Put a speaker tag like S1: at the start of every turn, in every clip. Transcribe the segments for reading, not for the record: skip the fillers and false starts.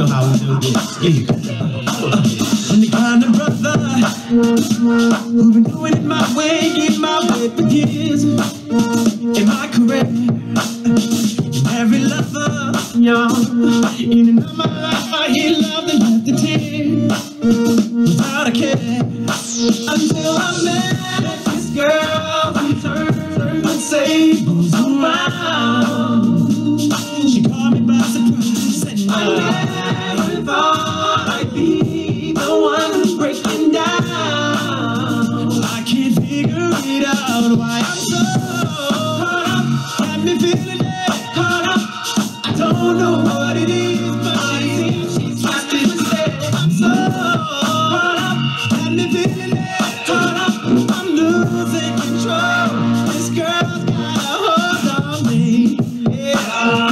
S1: know how we do this. I'm the kind of brother who've been doing it my way, getting my way for years. In my career, every lover, y'all, in and out my life, I hear love and have to tear without a care. Until I met this girl who turned the tables around. She caught me by surprise and I never thought I'd be the one breaking down. I can't figure it out why I'm so caught up. Got me feeling it, caught up. I don't know what it is, but it seems she's twisted instead. I'm so caught up. Got me feeling it, caught up. I'm losing control. This girl's got a hold on me. Yeah.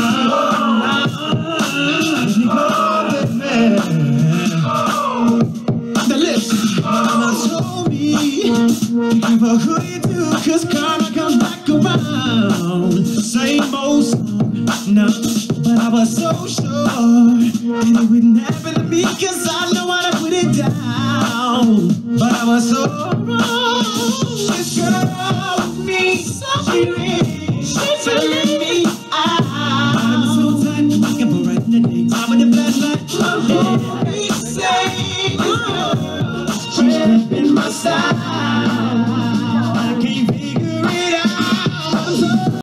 S1: Give her who you do, cause karma comes back around. Same old song, no, but I was so sure that it wouldn't happen to me, cause I know how to put it down. But I was so wrong. This girl